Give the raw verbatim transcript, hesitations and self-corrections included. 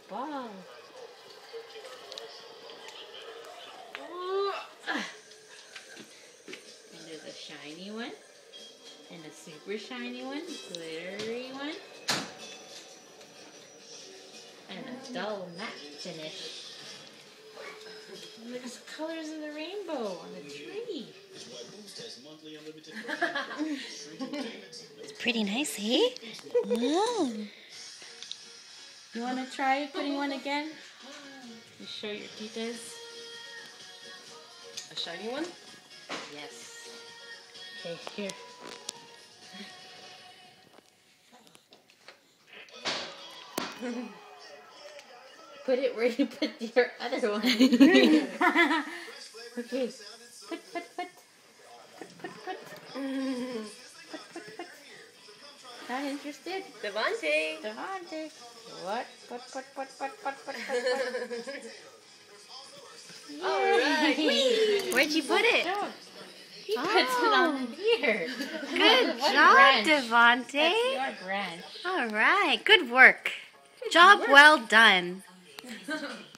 ball. And there's a shiny one. And a super shiny one. Glittery one. And a dull matte finish. And there's colors in the rainbow on the tree. It's pretty nice, eh? Wow. You want to try putting one again? You show your titas. A shiny one? Yes. Okay, here. Put it where you put your other one. Okay. Put, put, put. Put, put, put. Put, put, put. Not interested? Devante. Devante. What? Put, put, put, put, put, put, put, put. All right. Where'd you put it? He puts it on here. Good What job, branch? Devante. That's your branch. All right. Good work. Job well done.